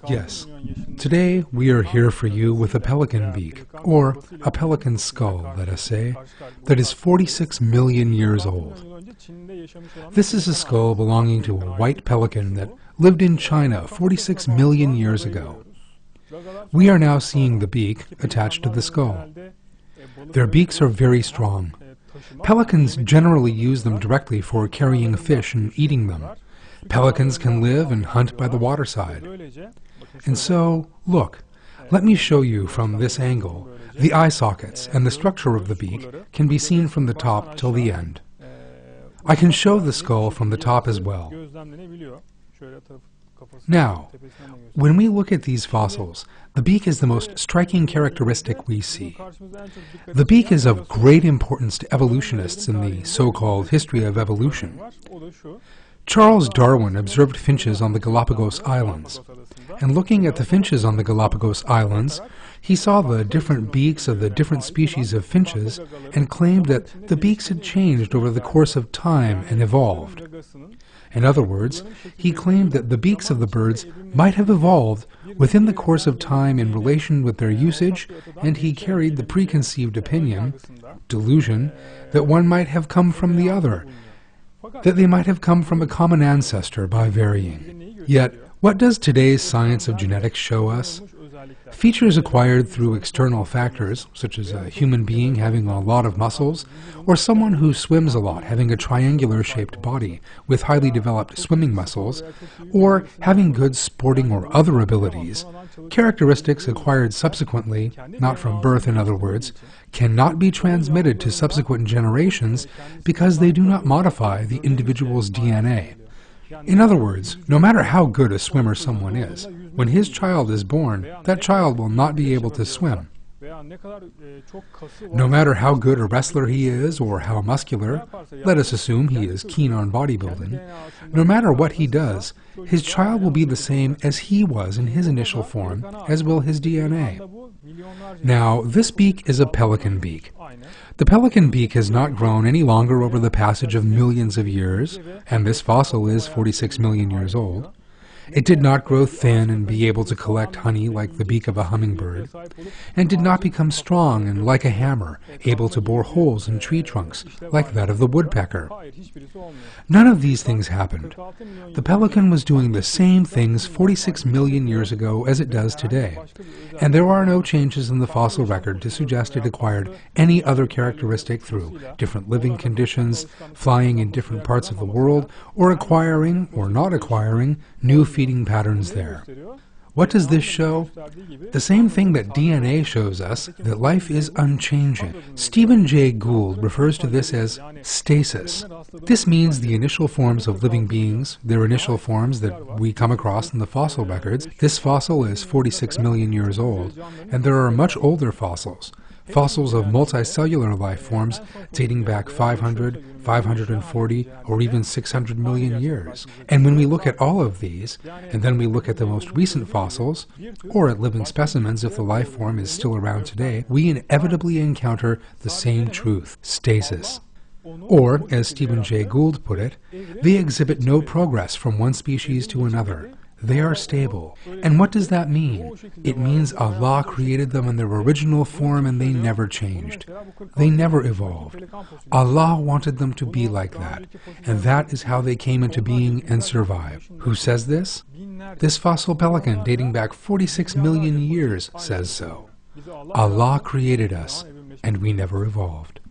Yes. Today we are here for you with a pelican beak, or a pelican skull, let us say, that is 46 million years old. This is a skull belonging to a white pelican that lived in China 46 million years ago. We are now seeing the beak attached to the skull. Their beaks are very strong. Pelicans generally use them directly for carrying fish and eating them. Pelicans can live and hunt by the waterside. And so, look, let me show you from this angle. The eye sockets and the structure of the beak can be seen from the top till the end. I can show the skull from the top as well. Now, when we look at these fossils, the beak is the most striking characteristic we see. The beak is of great importance to evolutionists in the so-called history of evolution. Charles Darwin observed finches on the Galapagos Islands, and looking at the finches on the Galapagos Islands, he saw the different beaks of the different species of finches and claimed that the beaks had changed over the course of time and evolved. In other words, he claimed that the beaks of the birds might have evolved within the course of time in relation with their usage, and he carried the preconceived opinion, delusion, that one might have come from the other, that they might have come from a common ancestor by varying. Yet, what does today's science of genetics show us? Features acquired through external factors, such as a human being having a lot of muscles, or someone who swims a lot having a triangular-shaped body with highly developed swimming muscles, or having good sporting or other abilities, characteristics acquired subsequently, not from birth in other words, cannot be transmitted to subsequent generations because they do not modify the individual's DNA. In other words, no matter how good a swimmer someone is, when his child is born, that child will not be able to swim. No matter how good a wrestler he is or how muscular, let us assume he is keen on bodybuilding, no matter what he does, his child will be the same as he was in his initial form, as will his DNA. Now, this beak is a pelican beak. The pelican beak has not grown any longer over the passage of millions of years, and this fossil is 46 million years old. It did not grow thin and be able to collect honey like the beak of a hummingbird, and did not become strong and, like a hammer, able to bore holes in tree trunks like that of the woodpecker. None of these things happened. The pelican was doing the same things 46 million years ago as it does today, and there are no changes in the fossil record to suggest it acquired any other characteristic through different living conditions, flying in different parts of the world, or acquiring, or not acquiring, new feeding patterns there. What does this show? The same thing that DNA shows us, that life is unchanging. Stephen Jay Gould refers to this as stasis. This means the initial forms of living beings, their initial forms that we come across in the fossil records. This fossil is 46 million years old, and there are much older fossils. Fossils of multicellular life forms dating back 500, 540, or even 600 million years. And when we look at all of these, and then we look at the most recent fossils, or at living specimens if the life form is still around today, we inevitably encounter the same truth, stasis. Or, as Stephen Jay Gould put it, they exhibit no progress from one species to another. They are stable. And what does that mean? It means Allah created them in their original form and they never changed. They never evolved. Allah wanted them to be like that, and that is how they came into being and survived. Who says this? This fossil pelican dating back 46 million years says so. Allah created us, and we never evolved.